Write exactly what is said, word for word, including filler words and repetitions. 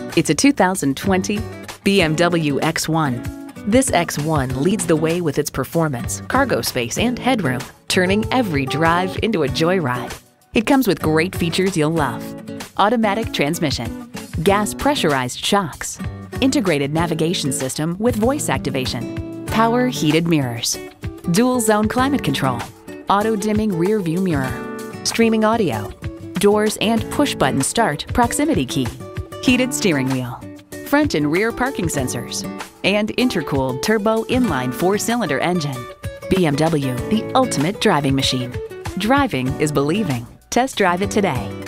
It's a two thousand twenty B M W X one. This X one leads the way with its performance, cargo space, and headroom, turning every drive into a joyride. It comes with great features you'll love: automatic transmission, gas pressurized shocks, integrated navigation system with voice activation, power heated mirrors, dual zone climate control, auto dimming rear view mirror, streaming audio, doors and push button start proximity key, heated steering wheel, front and rear parking sensors, and intercooled turbo inline four-cylinder engine. B M W, the ultimate driving machine. Driving is believing. Test drive it today.